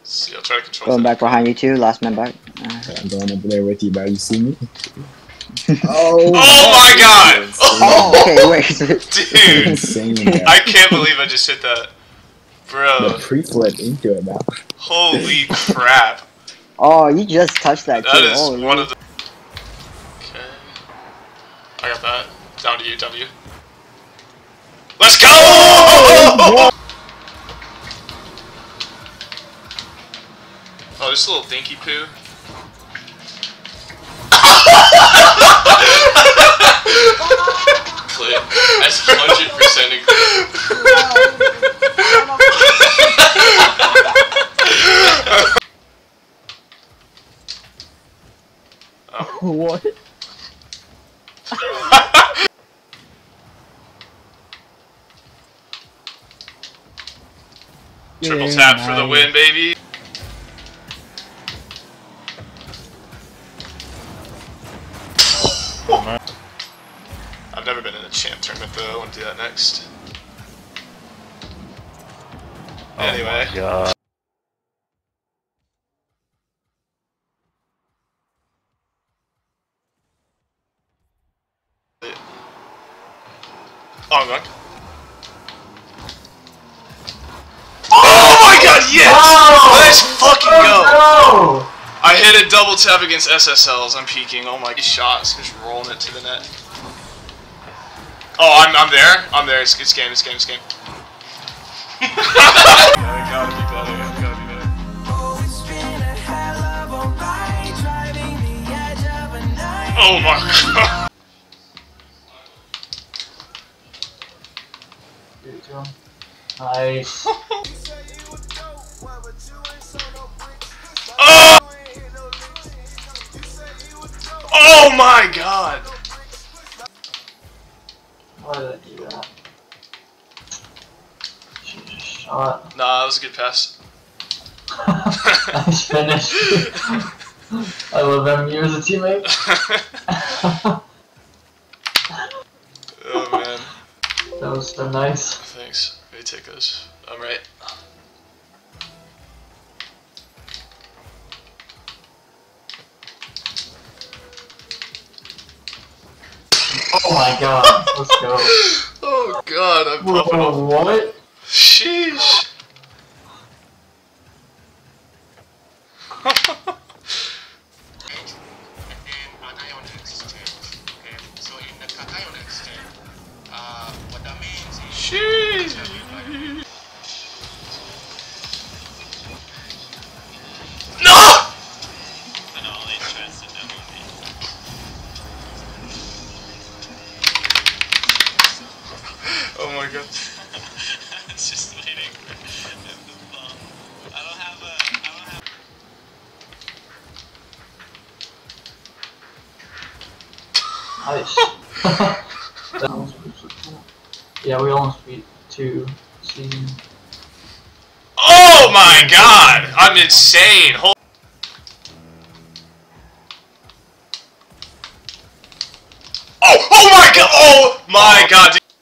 See, I'll try to control Going that. back behind you too, last man back. I'm going over there with you, bro. You see me? Oh my god! Oh, okay, wait. Dude! Insane, bro. I can't believe I just hit that. Bro. The pre-flip into it, now. Holy crap. Oh, you just touched that too. That is Holy. one of the... Okay. I got that. Down to you, down to you. Let's go! Oh, this little dinky poo. Clip. That's 100% a What? Triple tap for the win, baby. I've never been in a champ tournament though. I want to do that next. Anyway. Oh my God. Oh, I'm going. Oh my god, yes! Oh! Let's fucking go! No! I hit a double tap against SSLs. I'm peeking. Oh my shots. Just rolling it to the net. Oh, I'm there. I'm there. It's game. It's game. It's game. I gotta be better. I gotta be better. Oh my god. Nice. Oh! Oh my god! Why did I do that? Should've just shot. Nah, that was a good pass. Nice finish. I love having you as a teammate. Oh man. That was so nice. Thanks. Let me take those. I'm right. Oh my god, let's go. Oh god, I'm popping off. What? Sheesh. Sheesh. No! Oh my god. It's just waiting for the ball. I don't have Nice. Yeah, we almost beat 2 season. Oh my god! I'm insane! Oh my god! Oh my god! Dude.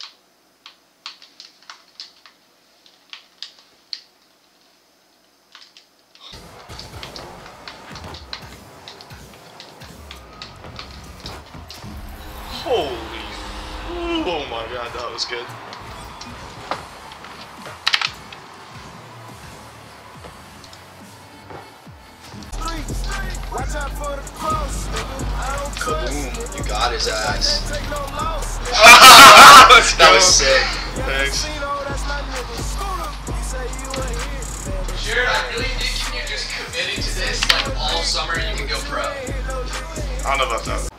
Holy. Oh my god, that was good. Kaboom, you got his ass. That was sick. Thanks. Jared, I really think if you're just committed to this, like all summer, you can go pro. I don't know about that.